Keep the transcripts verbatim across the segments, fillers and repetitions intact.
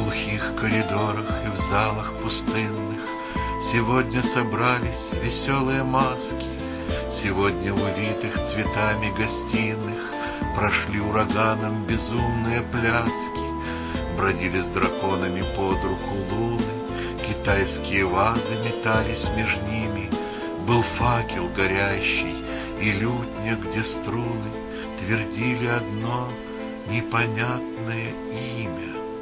глухих коридорах и в залах пустынных сегодня собрались веселые маски. Сегодня в увитых цветами гостиных прошли ураганом безумные пляски. Бродили с драконами под руку луны, китайские вазы метались между ними. Был факел горящий и лютня, где струны твердили одно непонятное имя.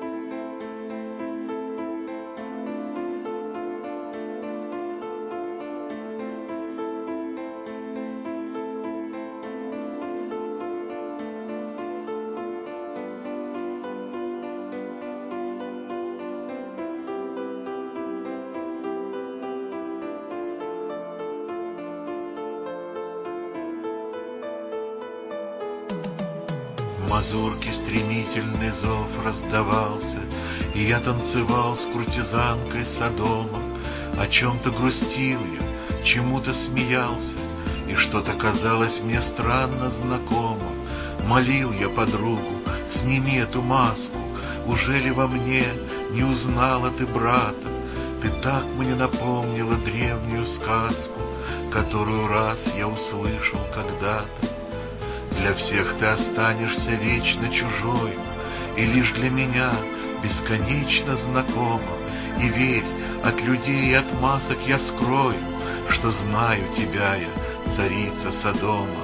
В мазурке стремительный зов раздавался, и я танцевал с куртизанкой Содома. О чем-то грустил я, чему-то смеялся, и что-то казалось мне странно знакомо. Молил я подругу: сними эту маску, уже ли во мне не узнала ты брата? Ты так мне напомнила древнюю сказку, которую раз я услышал когда-то. Для всех ты останешься вечно чужой, и лишь для меня бесконечно знакома. И верь, от людей и от масок я скрою, что знаю тебя я, царица Содома.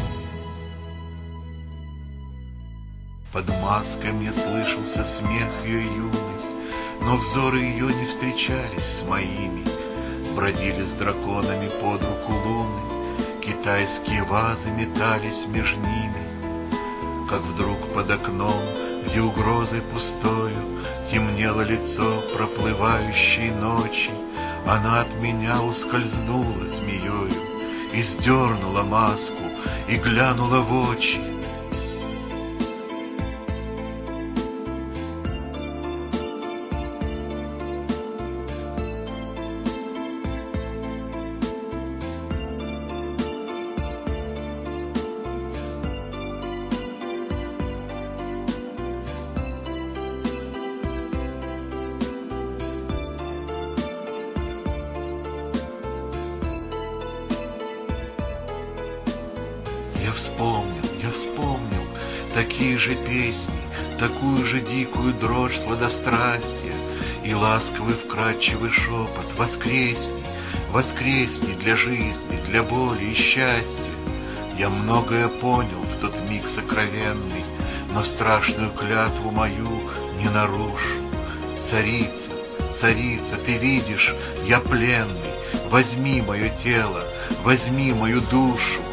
Под маской мне слышался смех ее юный, но взоры ее не встречались с моими. Бродили с драконами под руку луны, китайские вазы метались между ними. Как вдруг под окном, где угрозой пустою темнело лицо проплывающей ночи, она от меня ускользнула змеёю и сдернула маску и глянула в очи. Я вспомнил, я вспомнил такие же песни, такую же дикую дрожь сладострастия и ласковый вкрадчивый шепот: воскресни, воскресни для жизни, для боли и счастья. Я многое понял в тот миг сокровенный, но страшную клятву мою не нарушу. Царица, царица, ты видишь, я пленный, возьми мое тело, возьми мою душу.